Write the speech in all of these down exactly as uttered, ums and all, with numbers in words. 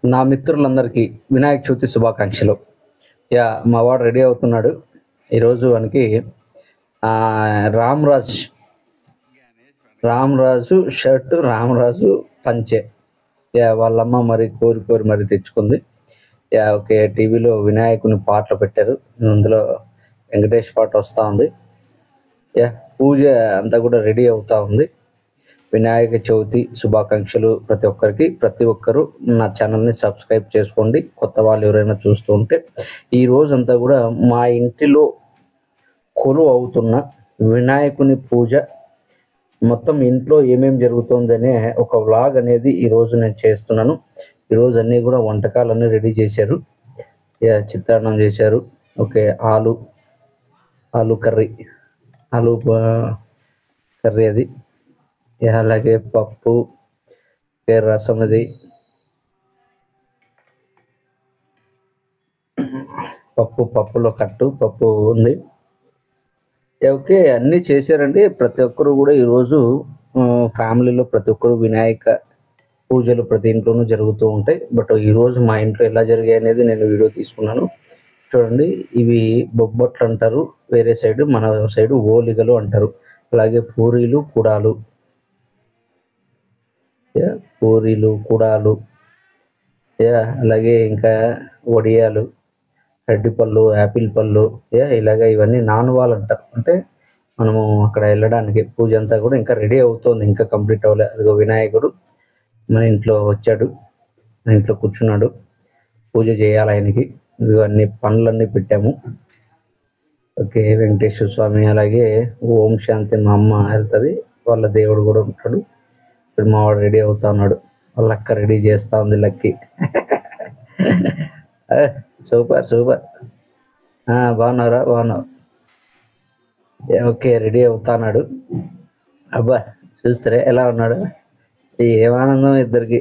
నా మిత్రులందరికీ వినాయక చవితి శుభాకాంక్షలు. యా మా వాడు రెడీ అవుతున్నాడు. ఈరోజు వానికి రామ్రాజ్ రామరాజు షర్టు, రామరాజు పంచె. యా వాళ్ళమ్మ మరి కోరి కోరి మరి తెచ్చుకుంది. Yeah okay. టీవీలో వినాయకుని పాటలు పెట్టారు. అందులో వెంకటేష్ పాట వస్తూ ఉంది. యా పూజ అంతా కూడా రెడీ అవుతూ ఉంది. వినాయక చవితి శుభాకాంక్షలు ప్రతి ఒక్కరికి. ప్రతి ఒక్కరూ నా ఛానల్ని సబ్స్క్రైబ్ చేసుకోండి. కొత్త వాళ్ళు ఎవరైనా చూస్తూ ఉంటే, ఈ రోజంతా కూడా మా ఇంటిలో కొలువు అవుతున్న వినాయకుని పూజ మొత్తం ఇంట్లో ఏమేమి జరుగుతుందనే ఒక వ్లాగ్ అనేది ఈరోజు నేను చేస్తున్నాను. ఈరోజు అన్నీ కూడా వంటకాలన్నీ రెడీ చేశారు. చిత్రాన్నం చేశారు. ఓకే. ఆలు ఆలు కర్రీ ఆలు కర్రీ అది. అలాగే పప్పు, రసం, అది పప్పు పప్పులో కట్టు పప్పు ఉంది. ఓకే. అన్నీ చేశారండి. ప్రతి ఒక్కరు కూడా ఈరోజు ఫ్యామిలీలో ప్రతి ఒక్కరు వినాయక పూజలు ప్రతి ఇంట్లోనూ జరుగుతూ ఉంటాయి. బట్ ఈరోజు మా ఇంట్లో ఎలా జరిగాయి అనేది నేను వీడియో తీసుకున్నాను. చూడండి, ఇవి బొబ్బట్లు అంటారు వేరే సైడ్, మన సైడ్ ఓలిగలు అంటారు. అలాగే పూరీలు, కుడాలు, పూరీలు కుడాలు, అలాగే ఇంకా వడియాలు, అరటిపళ్ళు, యాపిల్ పళ్ళు, ఇలాగ ఇవన్నీ నానువాలు అంటారు. అంటే మనము అక్కడ వెళ్ళడానికి పూజ అంతా కూడా ఇంకా రెడీ అవుతుంది, ఇంకా కంప్లీట్ అవ్వలే. అదిగో వినాయకుడు మన ఇంట్లో వచ్చాడు, మన ఇంట్లో కూర్చున్నాడు. పూజ చేయాలి ఆయనకి. ఇదిగో అన్ని పండ్లన్నీ పెట్టాము. ఓకే. వెంకటేశ్వర స్వామి, అలాగే ఓం శాంతి మా అమ్మ వెళ్తుంది, వాళ్ళ దేవుడు కూడా ఉంటాడు. ఇప్పుడు మా వాడు రెడీ అవుతా ఉన్నాడు. వాళ్ళ అక్క రెడీ చేస్తూ ఉంది, లక్కి. Super super. బాగున్నారా? బాగున్నావు. ఓకే. రెడీ అవుతున్నాడు. అబ్బా చూస్తారే ఎలా ఉన్నాడు. ఏమానందం ఇద్దరికి.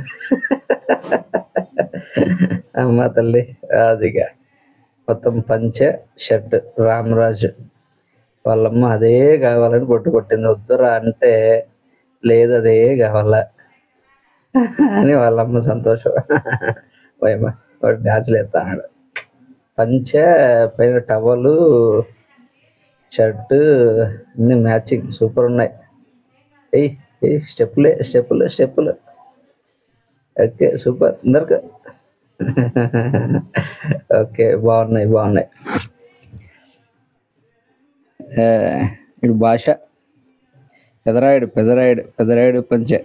అమ్మ తల్లి అదిగా మొత్తం పంచ షర్ట్ రామరాజు. వాళ్ళమ్మ అదే కావాలని పొట్టు కొట్టింది. వద్దురా అంటే లేదు అదే కావాలా అని వాళ్ళమ్మ సంతోషం. పోయమ్మ వాడు డ్యాన్స్లు ఎత్తాడు. పంచ పైన టవలు, షర్టు అన్నీ మ్యాచింగ్ సూపర్ ఉన్నాయి. ఏయ్ ఏ స్టెప్పులే స్టెప్పులు స్టెప్పులు. ఓకే. సూపర్. అందరికి ఓకే. బాగున్నాయి బాగున్నాయి. ఇడు భాష పెదరాయుడు పెదరాయుడు పెదరాయుడు పంచే.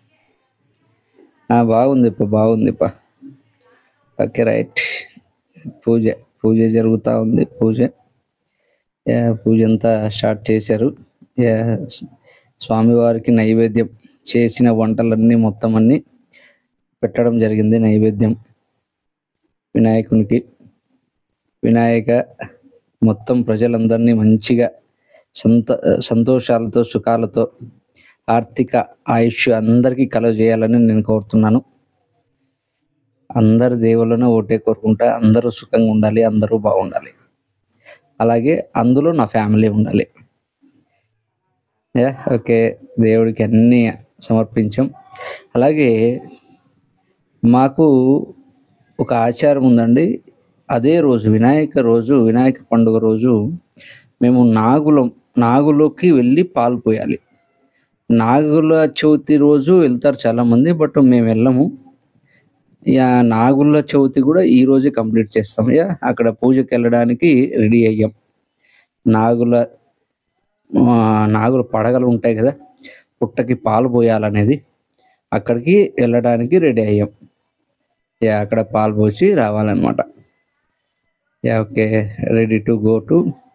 బాగుంది ఇప్ప బాగుంది ఇప్ప. ఓకే. రైట్. పూజ పూజ జరుగుతూ ఉంది. పూజ పూజ అంతా స్టార్ట్ చేశారు. స్వామివారికి నైవేద్యం చేసిన వంటలన్నీ మొత్తం అన్నీ పెట్టడం జరిగింది. నైవేద్యం వినాయకునికి. వినాయక మొత్తం ప్రజలందరినీ మంచిగా సంత సంతోషాలతో సుఖాలతో ఆర్థిక ఆయుష్ అందరికీ కలుగజేయాలని నేను కోరుతున్నాను. అందరు దేవుళ్ళను ఒకటే కోరుకుంటా, అందరూ సుఖంగా ఉండాలి, అందరూ బాగుండాలి. అలాగే అందులో నా ఫ్యామిలీ ఉండాలి. Yeah okay. దేవుడికి అన్నీ సమర్పించాం. అలాగే మాకు ఒక ఆచారం ఉందండి. అదే రోజు వినాయక రోజు వినాయక పండుగ రోజు మేము నాగులం నాగులోకి వెళ్ళి పాలు పోయాలి. నాగుల చవితి రోజు వెళ్తారు చాలామంది, బట్ మేము వెళ్ళము. యా నాగుల చవితి కూడా ఈరోజే కంప్లీట్ చేస్తాం. యా అక్కడ పూజకి వెళ్ళడానికి రెడీ అయ్యాం. నాగుల నాగుల పడగలు ఉంటాయి కదా, పుట్టకి పాలు పోయాలనేది, అక్కడికి వెళ్ళడానికి రెడీ అయ్యాం. యా అక్కడ పాలు పోసి రావాలన్నమాట. Yeah okay. Ready to go to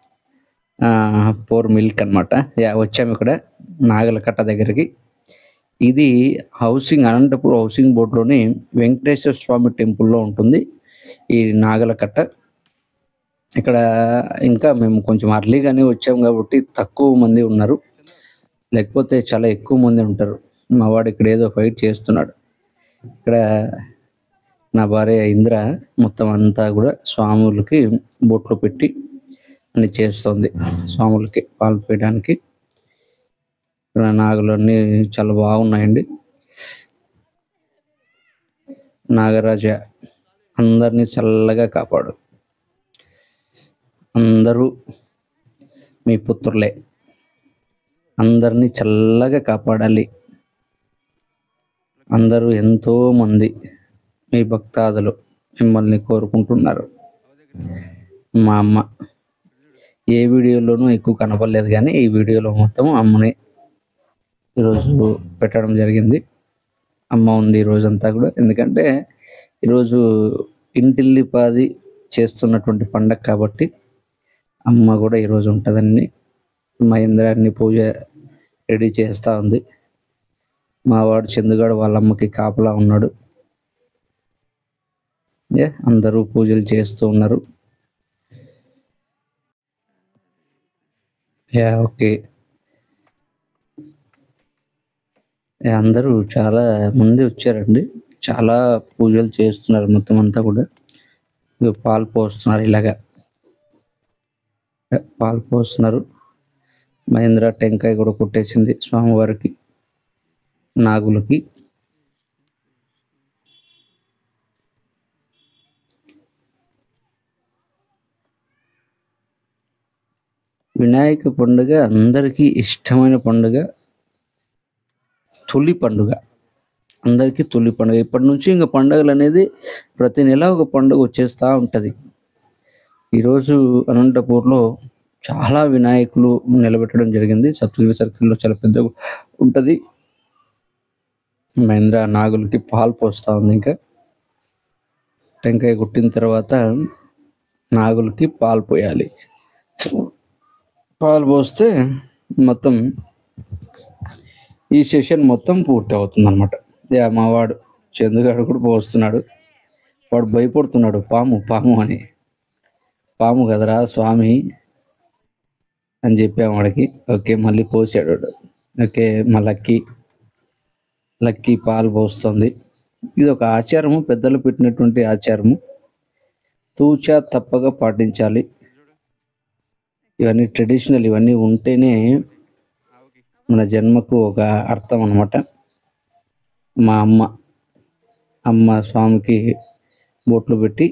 pour milk అనమాట. యా వచ్చాము ఇక్కడ నాగలకట్ట దగ్గరికి. ఇది హౌసింగ్ అనంతపూర్ హౌసింగ్ బోర్డులోని వెంకటేశ్వర స్వామి టెంపుల్లో ఉంటుంది ఈ నాగలకట్ట. ఇక్కడ ఇంకా మేము కొంచెం అర్లీగానే వచ్చాము కాబట్టి తక్కువ మంది ఉన్నారు, లేకపోతే చాలా ఎక్కువ మంది ఉంటారు. మా వాడు ఇక్కడ ఏదో ఫైట్ చేస్తున్నాడు. ఇక్కడ నా భార్య ఇంద్ర మొత్తం అంతా కూడా స్వాములకి బొట్లు పెట్టి అన్ని చేస్తుంది. స్వాములకి పాలు పోయడానికి నాగులన్నీ చాలా బాగున్నాయండి. నాగరాజ అందరినీ చల్లగా కాపాడు. అందరూ మీ పుత్రులే, అందరినీ చల్లగా కాపాడాలి. అందరూ ఎంతోమంది మీ భక్తాదులు మిమ్మల్ని కోరుకుంటున్నారు. మా అమ్మ ఏ వీడియోలోనూ ఎక్కువ కనపడలేదు, కానీ ఈ వీడియోలో మొత్తం అమ్మని ఈరోజు పెట్టడం జరిగింది. అమ్మ ఉంది ఈరోజంతా కూడా, ఎందుకంటే ఈరోజు ఇంటిల్లిపాది చేస్తున్నటువంటి పండగ కాబట్టి అమ్మ కూడా ఈరోజు ఉంటుందని మహేంద్రాన్ని పూజ రెడీ చేస్తూ ఉంది. మావాడు చందుగాడు వాళ్ళ అమ్మకి కాపలా ఉన్నాడు. ఏ అందరూ పూజలు చేస్తూ ఉన్నారు. యా ఓకే, అందరూ చాలా మంది వచ్చారండి. చాలా పూజలు చేస్తున్నారు. మొత్తం అంతా కూడా పాలు పోస్తున్నారు. ఇలాగా పాలు పోస్తున్నారు. మహేంద్ర టెంకాయ కూడా కొట్టేసింది స్వామివారికి, నాగులకి. వినాయక పండుగ అందరికీ ఇష్టమైన పండుగ, తొలి పండుగ, అందరికీ తొలి పండుగ. ఇప్పటి నుంచి ఇంకా పండుగలు అనేది ప్రతి నెల ఒక పండుగ వచ్చేస్తూ ఉంటుంది. ఈరోజు అనంతపూర్లో చాలా వినాయకులు నిలబెట్టడం జరిగింది. సప్తగిరి సర్కిల్లో చాలా పెద్దగా ఉంటుంది. మహేంద్ర నాగులకి పాలు పోస్తూ ఉంది. ఇంకా టెంకాయ కొట్టిన తర్వాత నాగులకి పాలు పోయాలి. పాలు పోస్తే మొత్తం ఈ సెషన్ మొత్తం పూర్తి అవుతుంది అనమాట. మా వాడు చందుగాడు కూడా పోస్తున్నాడు. వాడు భయపడుతున్నాడు, పాము పాము అని. పాము కదరా స్వామి అని చెప్పాము వాడికి. ఓకే, మళ్ళీ పోసాడు వాడు. ఓకే, మా లక్కీ లక్కీ పాలు పోస్తుంది. ఇది ఒక ఆచారము, పెద్దలు పెట్టినటువంటి ఆచారము, తూచా తప్పగా పాటించాలి. ఇవన్నీ ట్రెడిషనల్, ఇవన్నీ ఉంటేనే మన జన్మకు ఒక అర్థం అన్నమాట. మా అమ్మ అమ్మ స్వామికి బొట్లు పెట్టి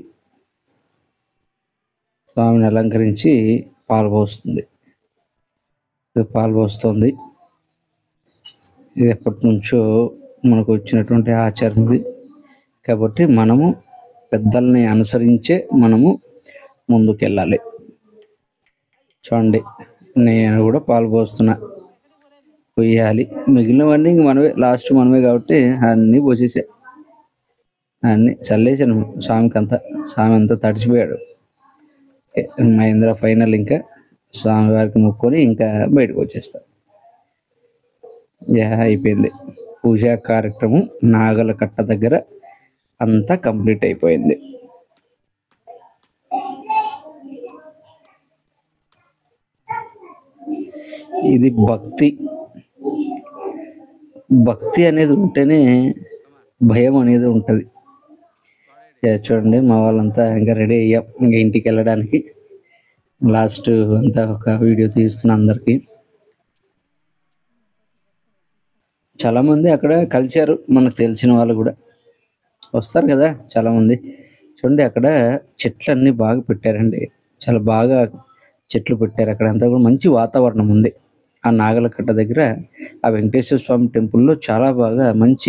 స్వామిని అలంకరించి పాలు పోస్తుంది పాలు పోస్తుంది ఇది ఎప్పటి నుంచో మనకు వచ్చినటువంటి ఆచారం ఇది. కాబట్టి మనము పెద్దల్ని అనుసరించే మనము ముందుకెళ్ళాలి. చూడండి, నేను కూడా పాలు పోస్తున్నా, పోయాలి. మిగిలినవన్నీ ఇంక మనమే, లాస్ట్ మనమే కాబట్టి అన్నీ పోసేసా, అన్నీ చల్లేసాను స్వామికి అంతా. స్వామి అంతా తడిచిపోయాడు. మహేంద్ర ఫైనల్ ఇంకా స్వామివారికి మొక్కుకొని ఇంకా బయటకు వచ్చేస్తా. యా అయిపోయింది పూజా కార్యక్రమం. నాగల కట్ట దగ్గర అంతా కంప్లీట్ అయిపోయింది. ఇది భక్తి. భక్తి అనేది ఉంటేనే భయం అనేది ఉంటుంది. చూడండి, మా వాళ్ళంతా ఇంకా రెడీ అయ్యాం ఇంకా ఇంటికి వెళ్ళడానికి. లాస్ట్ అంతా ఒక వీడియో తీస్తున్నా అందరికీ. చాలామంది అక్కడ కలిశారు, మనకు తెలిసిన వాళ్ళు కూడా వస్తారు కదా చాలామంది. చూడండి, అక్కడ చెట్లు అన్నీ బాగా పెట్టారండి, చాలా బాగా చెట్లు పెట్టారు. అక్కడ అంతా కూడా మంచి వాతావరణం ఉంది. ఆ నాగలకట్ట దగ్గర ఆ వెంకటేశ్వర స్వామి టెంపుల్లో చాలా బాగా మంచి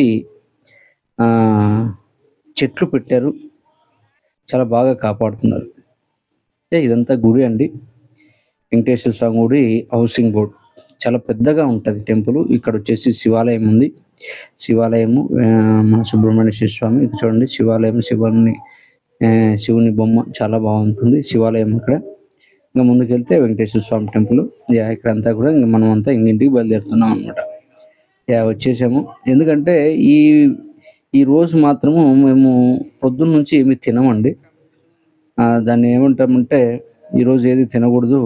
చెట్లు పెట్టారు, చాలా బాగా కాపాడుతున్నారు. ఇదంతా గుడి అండి, వెంకటేశ్వర స్వామి గుడి, హౌసింగ్ బోర్డ్. చాలా పెద్దగా ఉంటుంది టెంపుల్. ఇక్కడ వచ్చేసి శివాలయం ఉంది. శివాలయము మన సుబ్రహ్మణ్యేశ్వర స్వామి. చూడండి, శివాలయం, శివుని శివుని బొమ్మ చాలా బాగుంటుంది శివాలయం. ఇక్కడ ఇంకా ముందుకెళ్తే వెంకటేశ్వర స్వామి టెంపుల్. యా ఇక్కడంతా కూడా ఇంకా మనం అంతా ఇంటింటికి బయలుదేరుతున్నాం అనమాట. యా వచ్చేసాము. ఎందుకంటే ఈ ఈ రోజు మాత్రము మేము పొద్దున్న నుంచి ఏమి తినమండి. దాన్ని ఏమంటామంటే ఈరోజు ఏది తినకూడదు.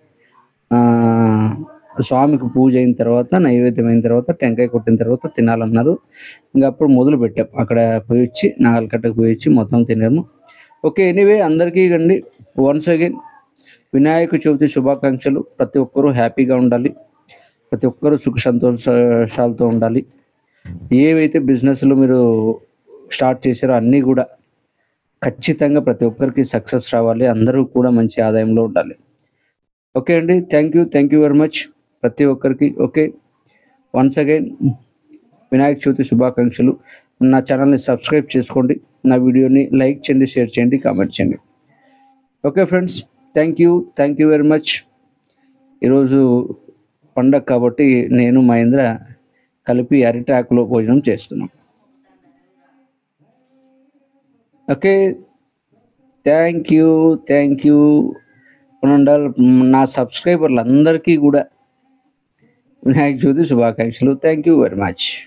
స్వామికి పూజ అయిన తర్వాత, నైవేద్యం అయిన తర్వాత, టెంకాయ కొట్టిన తర్వాత తినాలన్నారు. ఇంకా అప్పుడు మొదలు పెట్టాం. అక్కడ పోయి వచ్చి నాగలకట్టకు పోయి వచ్చి మొత్తం తినాము. ఓకే, ఎనీవే అందరికీ అండి వన్స్ అగైన్ వినాయక చవితి శుభాకాంక్షలు. ప్రతి ఒక్కరూ హ్యాపీగా ఉండాలి, ప్రతి ఒక్కరూ సుఖ సంతోషాలతో ఉండాలి. ఏవైతే బిజినెస్లో మీరు స్టార్ట్ చేశారో అన్నీ కూడా ఖచ్చితంగా ప్రతి ఒక్కరికి సక్సెస్ రావాలి, అందరూ కూడా మంచి ఆదాయంలో ఉండాలి. ఓకే అండి, thank you thank you very much ప్రతి ఒక్కరికి. Okay, once again Vinayaka Chavithi శుభాకాంక్షలు. నా ఛానల్ని సబ్స్క్రైబ్ చేసుకోండి, నా వీడియోని లైక్ చేయండి, షేర్ చేయండి, కామెంట్ చేయండి. Okay friends, thank you thank you very much. ఈరోజు పండగ కాబట్టి నేను మహేంద్ర కలిపి అరిటాకులో భోజనం చేస్తున్నాం. Okay, thank you thank you ఉండాలి. నా సబ్స్క్రైబర్లు అందరికీ కూడా వినాయక చవితి శుభాకాంక్షలు. Thank you very much.